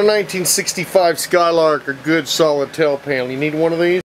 1965 Skylark, a good solid tail panel. You need one of these?